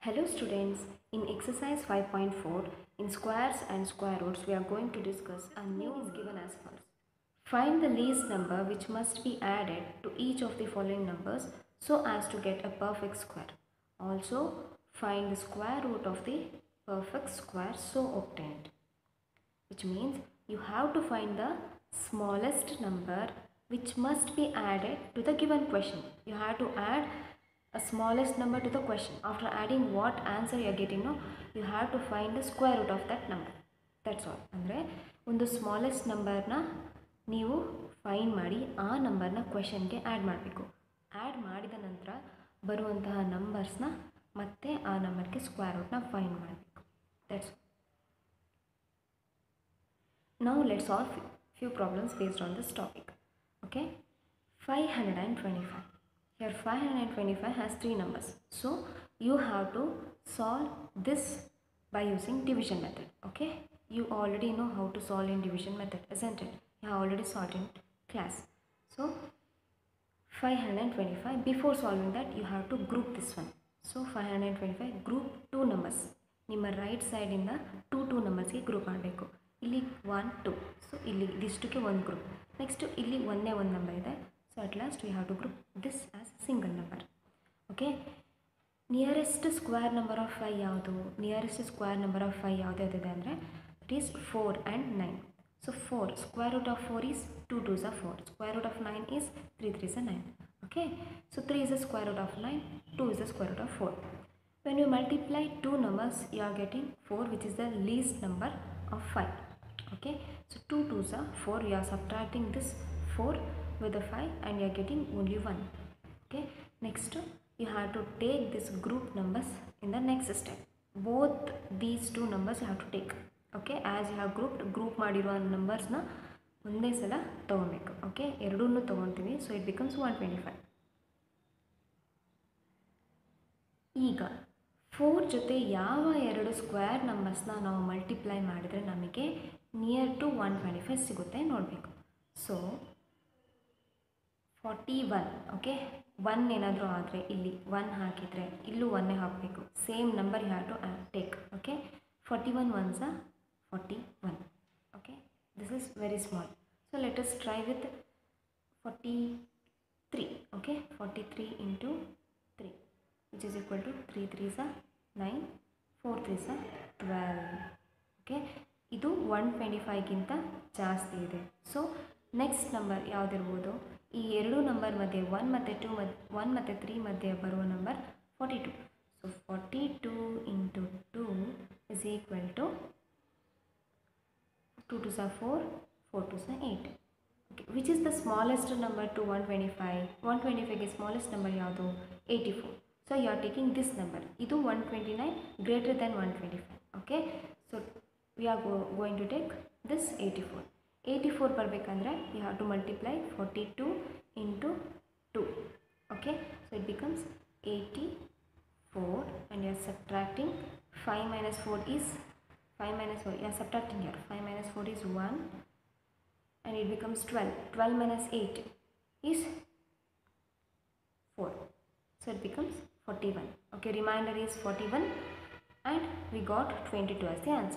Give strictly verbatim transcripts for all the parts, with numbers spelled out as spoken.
Hello students, in exercise five point four, in squares and square roots, we are going to discuss a new is given as follows. Find the least number which must be added to each of the following numbers so as to get a perfect square. Also, find the square root of the perfect square so obtained. Which means you have to find the smallest number which must be added to the given question. You have to add a smallest number to the question. After adding what answer you are getting, no, you have to find the square root of that number. That's all. ಅಂದರೆ ಒಂದು smallest ನಂಬರ್ನ ನೀವು find ಮಾಡಿ ಆ ನಂಬರ್ನ ಕ್ವೆಶನ್ಗೆ add ಮಾಡಬೇಕು. Add ಮಾಡಿದ ನಂತರ ಬರುವಂತಹ ನಂಬರ್ಸ್ನ ಮತ್ತೆ ಆ ನಂಬರ್ಗೆ ಸ್ಕ್ವೇರ್ ರೂಟ್ನ ಫೈಂಡ್ ಮಾಡಬೇಕು. That's Now let's solve few problems based on this topic. Okay, five hundred twenty-five. Here five hundred twenty-five has three numbers. So you have to solve this by using division method. Okay, you already know how to solve in division method, isn't it? You have already solved in class. So five hundred twenty-five, before solving that you have to group this one. So five hundred twenty-five, group two numbers. ನಿಮ್ಮ right ಸೈಡಿಂದ two two ನಂಬರ್ಸ್ಗೆ group ಮಾಡಬೇಕು. ಇಲ್ಲಿ one to, so ಇಲ್ಲಿ ಇದಿಷ್ಟಕ್ಕೆ ಒಂದು group. Next ಇಲ್ಲಿ ಒಂದೇ ಒಂದು ನಂಬರ್ ಇದೆ. So at last we have to group this as single number. Okay, nearest square number of five ಯಾವುದು? Nearest square number of five ಯಾವುದು ಯಾವುದಿದೆ ಅಂದರೆ it is four and nine. So four, square root of four is two twos are four, square root of nine is three threes are nine. Okay, so three is a square root of nine, two is a square root of four. When you multiply two numbers, you are getting four, which is the least number of five. Okay, so two twos are four. You are subtracting this four with the five and you are getting only one. Okay, next you have to take this group numbers in the next step. Both these two numbers you have to take. Okay, as you have grouped, group ಮಾಡಿರುವ numbers ನ ಒಂದೇ ಸಲ ತಗೊಳ್ಬೇಕು. Okay, ಎರಡನ್ನೂ ತಗೊಳ್ತೀವಿ. So it becomes one twenty-five. ಈಗ four ಜೊತೆ ಯಾವ ಎರಡು ಸ್ಕ್ವೇರ್ ನಂಬರ್ಸ್ನ ನಾವು ಮಲ್ಟಿಪ್ಲೈ ಮಾಡಿದರೆ ನಮಗೆ near to one twenty five ಸಿಗುತ್ತೆ ನೋಡಬೇಕು. So forty one, okay, one ಏನಾದರೂ ಆದರೆ ಇಲ್ಲಿ ಒನ್ ಹಾಕಿದರೆ ಇಲ್ಲೂ ಒನ್ನೇ ಹಾಕಬೇಕು. Same number you have to take. Okay, forty one ones forty one. Okay, this is very small. So let us try with forty three. Okay, forty three into three which is equal to three threes are nine, four threes are twelve. Okay, ಇದು one twenty ಫೈವ್ಗಿಂತ ಜಾಸ್ತಿ ಇದೆ. So next number ಯಾವುದಿರ್ಬೋದು? ಈ ಎರಡು number ಮಧ್ಯೆ one ಮತ್ತು two ಮಧ್ಯ ಒನ್ ಮತ್ತು ತ್ರೀ ಮಧ್ಯೆ ಬರುವ number forty two. So forty two into two is equal to two two ಸಹ ಫೋರ್, ಫೋರ್ ಟು ಸಹ eight. Okay, which is the smallest number to one twenty five? One twenty ಫೈವ್ಗೆ smallest number ಯಾವುದು? Eighty four. So you are taking this number. Idu one twenty-nine greater than one twenty-five. Okay, so we are go, going to take this eighty-four. eighty-four barbekandre you have to multiply forty-two into two. Okay, so it becomes eighty-four and you are subtracting five minus four is five minus four. You are subtracting here. five minus four is one and it becomes twelve. twelve minus eight is four. So it becomes forty-one. Okay, remainder is forty-one and we got twenty-two as the answer.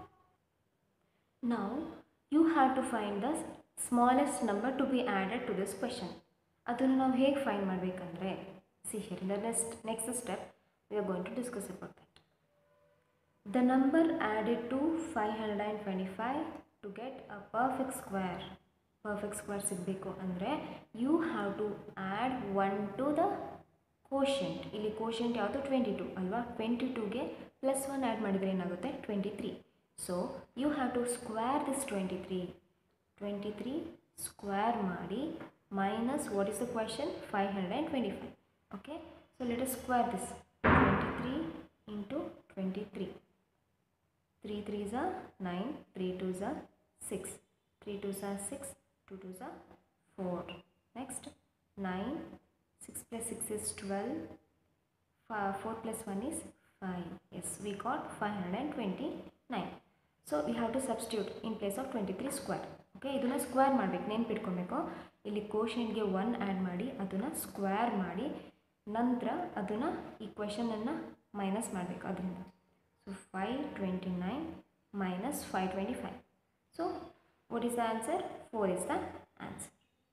Now you have to find the smallest number to be added to this question. ಅದನ್ನು ನಾವು ಹೇಗೆ find ಮಾಡಬೇಕಂದ್ರೆ, see here in the next next step we are going to discuss about that. The number added to five hundred twenty-five to get a perfect square. Perfect square ಸಿಗಬೇಕು ಅಂದರೆ you have to add one to the quotient. ಇಲ್ಲಿ quotient ಯಾವುದು? Twenty two ಅಲ್ವಾ? Twenty ಟೂಗೆ plus one add ಮಾಡಿದರೆ ಏನಾಗುತ್ತೆ? Twenty three. So you have to square this twenty three. Twenty three square ಮಾಡಿ minus what is the question? Five hundred twenty five. Okay, so let us square this. Twenty three into twenty three. Three threes are nine, three twos are six, three twos are six, two twos are four. Next nine, six plus six is twelve, four plus one is five. Yes, we got five hundred twenty-nine. So we have to substitute in place of twenty-three square. Okay, ಇದನ್ನು square ಮಾಡಬೇಕು, ನೆನ್ಪಿಟ್ಕೊಬೇಕು. ಇಲ್ಲಿ ಕೋಶೆಂಟ್ಗೆ one add ಮಾಡಿ ಅದನ್ನು square ಮಾಡಿ ನಂತರ ಅದನ್ನು ಈ ಕ್ವೆಶನನ್ನು ಮೈನಸ್ ಮಾಡಬೇಕು ಅದರಿಂದ. So five twenty nine minus five twenty five. So what is the answer? Four is the answer.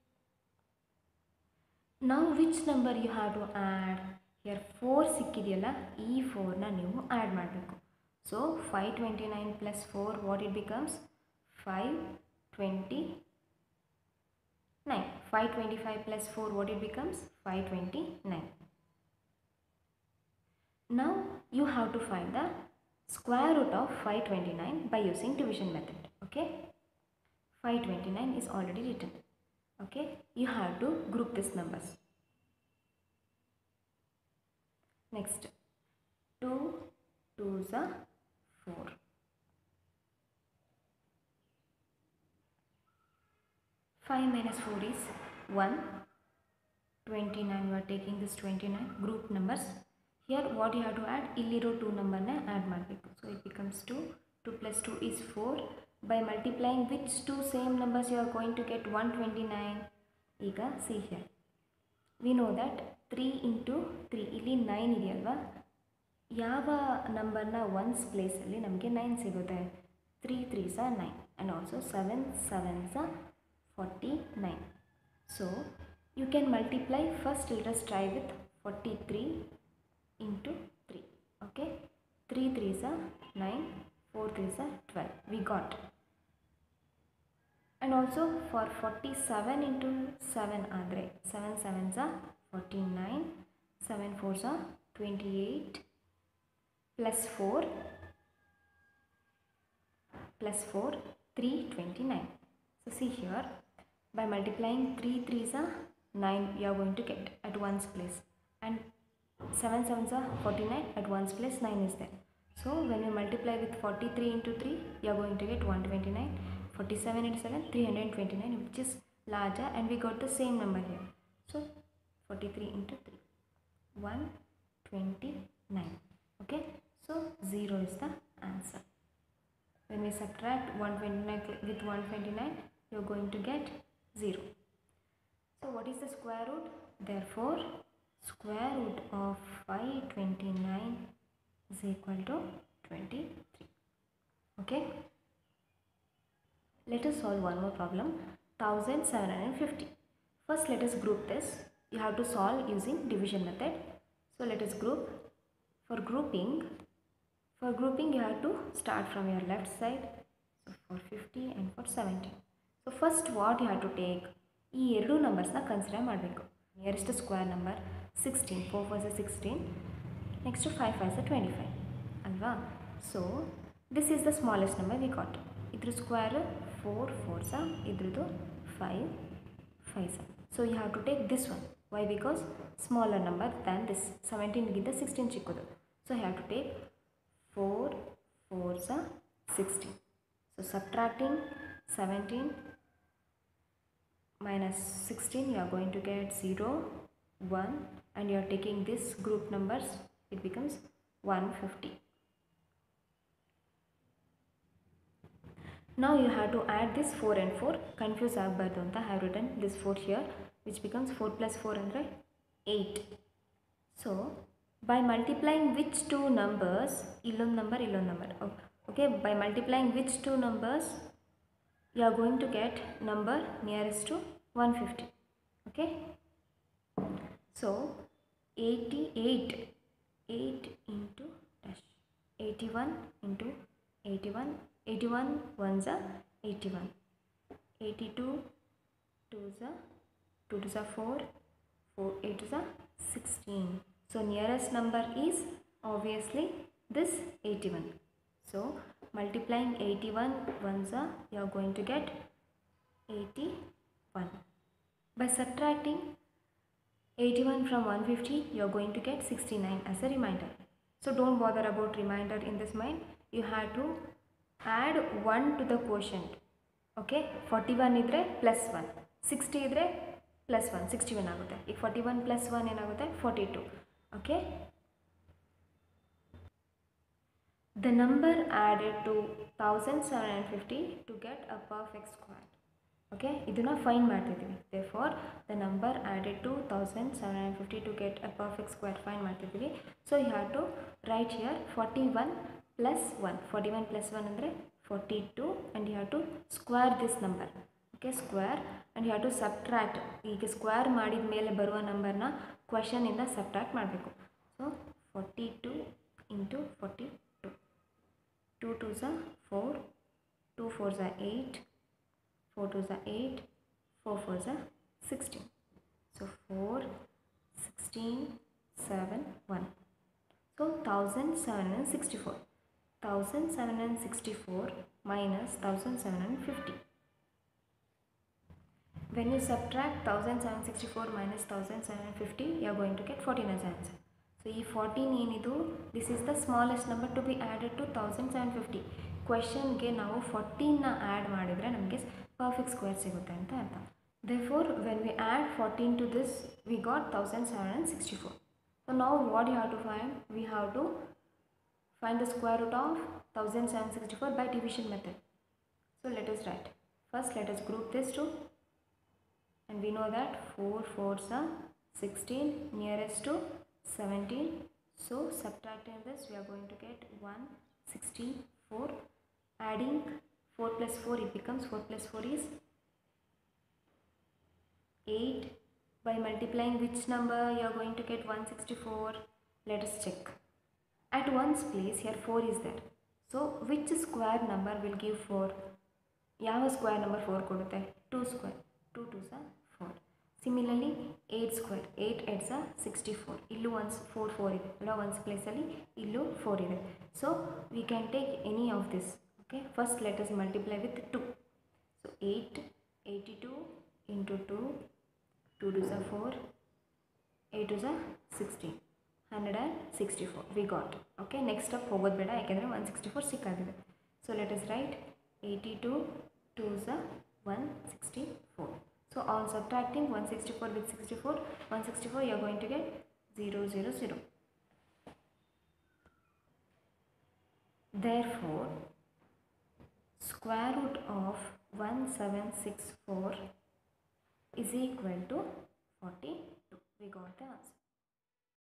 ನಾವು which number you have to add? Here four ಸಿಕ್ಕಿದೆಯಲ್ಲ, ಈ ಫೋರ್ನ ನೀವು ಆ್ಯಡ್ ಮಾಡಬೇಕು. So five twenty nine plus four what it becomes? Five twenty nine. five twenty-five plus four what it becomes? five twenty-nine. Now you have to find the square root of five twenty-nine by using division method. Okay, five twenty-nine is already written. Okay, you have to group these numbers. Next, two twos are four. five minus four is one. twenty-nine, you are taking this twenty-nine, group numbers. Here what you have to add? Illiro two number na add ಮಾಡಬೇಕು. So it becomes two. two plus two is four. By multiplying which two same numbers you are going to get one twenty-nine. ಈಗ see here. We know that three into three, ಇಲ್ಲಿ nine ಇದೆಯಲ್ವಾ, ಯಾವ ನಂಬರ್ನ once ಪ್ಲೇಸಲ್ಲಿ ನಮಗೆ nine ಸಿಗುತ್ತೆ? Three threes are nine and also seven sevens are forty-nine. So you can multiply. First let us try with forty-three into three. Okay, three threes are nine, four threes are twelve. We got. And also for forty-seven into seven andre seven sevens are forty-nine, seven fours are twenty-eight, plus four plus four, three twenty-nine. So see here, by multiplying three threes are nine, you are going to get at one's place, and seven sevens are forty-nine, at one's place nine is there. So when you multiply with forty-three into three, you are going to get one twenty-nine. forty-seven into seven, three hundred twenty-nine, which is larger, and we got the same number here. So forty-three into three, one twenty-nine. Okay, so zero is the answer. When we subtract one twenty-nine with one twenty-nine, you are going to get zero. So what is the square root? Therefore square root of five twenty-nine is equal to twenty-three. Okay, let us solve one more problem. one thousand seven hundred fifty. First let us group this. You have to solve using division method. So let us group. For grouping, for grouping you have to start from your left side. So for fifty and for seventy. So first what you have to take? ಈ ಎರಡು ನಂಬರ್ಸ್ನ consider ಮಾಡಬೇಕು. Nearest square number sixteen, four fours sixteen, next five fives twenty five ಅಲ್ವಾ? So this is the smallest number we got. ಇದ್ರ square four fours, ಇದ್ರದ್ದು five fives. So you have to take this one. Why? Because smaller number than this. ಸೆವೆಂಟೀನ್ಗಿಂತ sixteen ಚಿಕ್ಕದು. So you have to take four fours sixteen. So subtracting seventeen minus sixteen, you are going to get zero, one, and you are taking this group numbers, it becomes one hundred fifty. Now you have to add this four and four. Confuse agbardu anta I have written this four here, which becomes four plus four hundred, eight. So by multiplying which two numbers, illon number illon number, okay, by multiplying which two numbers, you are going to get number nearest to one hundred fifty. Okay, so eighty-eight, eight into dash, eighty-one into eighty-one, eighty-one ones are eighty-one, eighty-two twos are two twos are four, four eights are sixteen. So nearest number is obviously this eighty-one. So multiplying eighty-one ones are, you are going to get eighty-one. By subtracting eighty-one from one hundred fifty, you are going to get sixty-nine as a remainder. So don't bother about remainder in this mind. You have to add one to the quotient. Okay, forty-one idre plus one, sixty idre plus one, sixty-one ಆಗುತ್ತೆ. ಈಗ forty-one plus one ಏನಾಗುತ್ತೆ? forty-two. Okay, the number added to one thousand seven hundred fifty to get a perfect square. Okay, ಇದನ್ನು find ಮಾಡ್ತಿದ್ದೀವಿ. therefore the number added to one thousand seven hundred fifty to get a perfect square find ಮಾಡ್ತಿದ್ದೀವಿ. So you have to write here forty-one plus one. forty-one plus one ಅಂದರೆ forty-two and you have to square this number. Okay, square and you have to subtract. ಈಗ square ಮಾಡಿದ ಮೇಲೆ ಬರುವ ನಂಬರ್ನ ಕ್ವೆಶನಿಂದ subtract ಮಾಡಬೇಕು. So forty two into forty two, two two ಝ four, two four ಝ eight, four twos are eight, four fours are sixteen. So four, sixteen, seven, one. So one thousand seven hundred sixty-four. one thousand seven hundred sixty-four minus one thousand seven hundred fifty. When you subtract one thousand seven hundred sixty-four minus one thousand seven hundred fifty, you are going to get fourteen as answer. So this fourteen ಏನಿದು, this is the smallest number to be added to one thousand seven hundred fifty. ಕ್ವೆಶನ್ಗೆ ನಾವು ಫೋರ್ಟೀನ್ನ add ಮಾಡಿದರೆ ನಮಗೆ perfect square ಸಿಗುತ್ತೆ ಅಂತ ಅರ್ಥ. therefore when we add fourteen to this, we got one thousand seven hundred sixty-four. so now what you have to find, we have to find the square root of one thousand seven hundred sixty-four by division method. So let us write. First let us group this two, and we know that four fours are sixteen, nearest to seventeen. So subtracting this, we are going to get one hundred sixty-four. Adding four plus four, it becomes four plus four is eight. By multiplying which number, you are going to get one hundred sixty-four. Let us check. At one's place here four is there. So which square number will give four? ಯಾವ square number four ಕೊಡುತ್ತೆ? two square. two twos are four. Similarly eight square. eight eights are sixty-four. ಇಲ್ಲೂ ones four four ಇದೆ ಅಲ್ಲ, ones ಪ್ಲೇಸಲ್ಲಿ ಇಲ್ಲೂ four ಇದೆ. So we can take any of this. Okay, first let us multiply with two. So eight, eighty-two into two, two twos are four, eight twos are sixteen, one hundred sixty-four we got. Okay, next step ಹೋಗೋದು ಬೇಡ, ಯಾಕೆಂದರೆ one hundred sixty-four ಸಿಕ್ಕಾಗಿದೆ. So let us write eighty-two, twos are one hundred sixty-four. So on subtracting one hundred sixty-four with sixty-four, one hundred sixty-four you are going to get zero zero zero. Therefore square root of one seven six four is equal to forty-two. We got the answer.